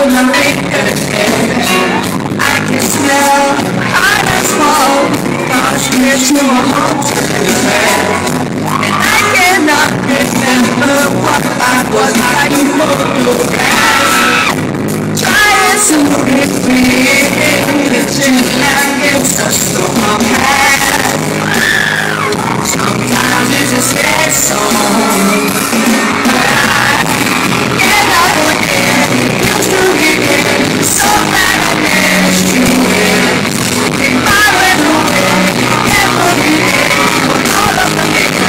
my fingertips. I can smell hot and smoke, cause we're to a home to the and I cannot remember what I was like before. Trying to recreate the chill like it's a storm hat. Sometimes it just gets so but I cannot forget. Used to be so glad I met you. If I went away, never be there for all of the things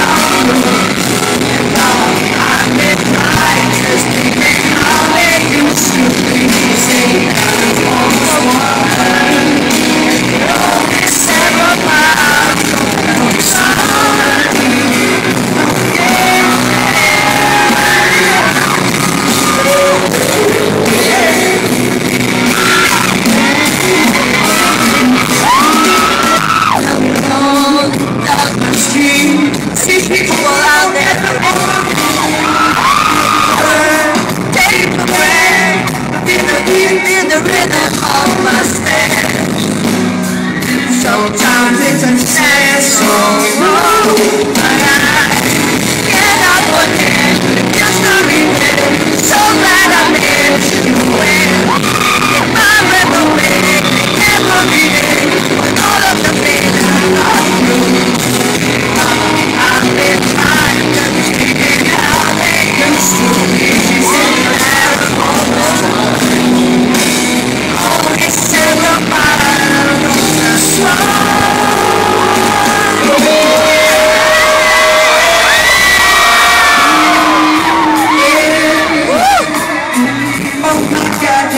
and now I'm in my just thinking how they used to be. Say that it was one. It only several miles from the sun. Down the street, see people out there take a break, feel the beat, feel the rhythm of my step. Sometimes it's a sad song, but I cannot forget just to relive. So glad I met you when if I went away, never be there with all of the things I love you. I've been trying to think it how they used to be. Sitting there all the time. Only several miles from the sun. Oh my God,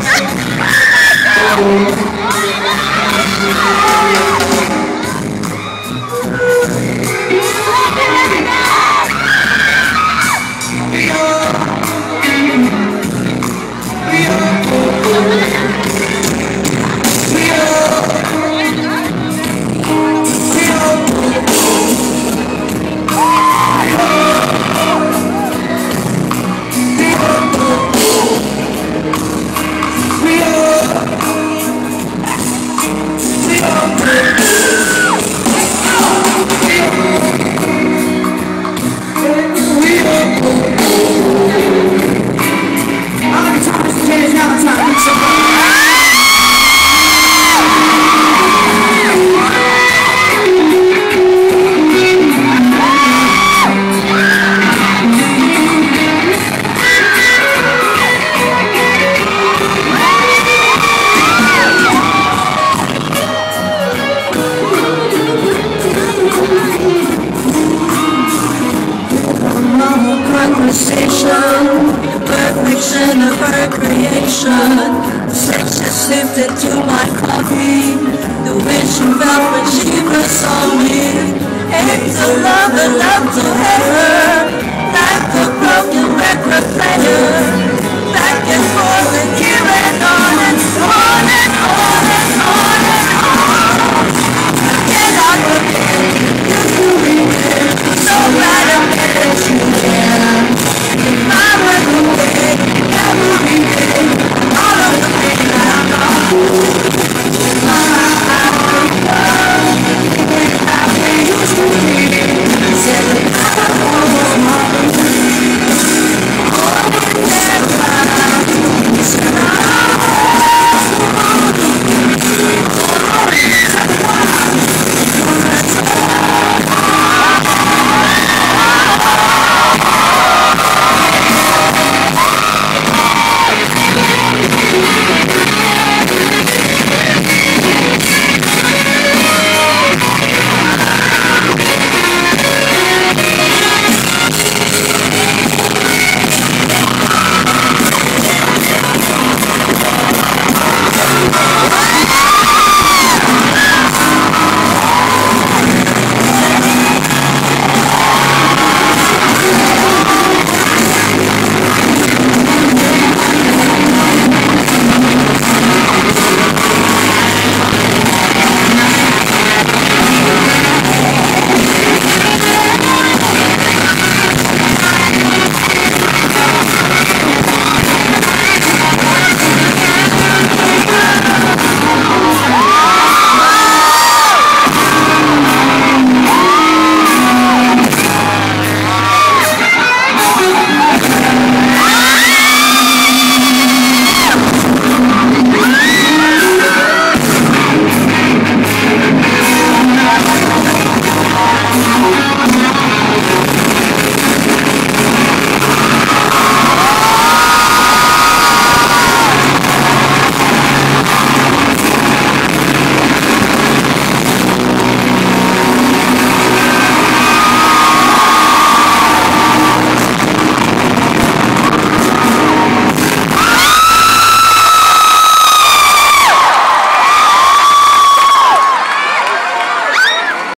perfection of her creation. Sex has slipped into my coffee. The way she felt when she first saw me. Hate to love and love to hate her.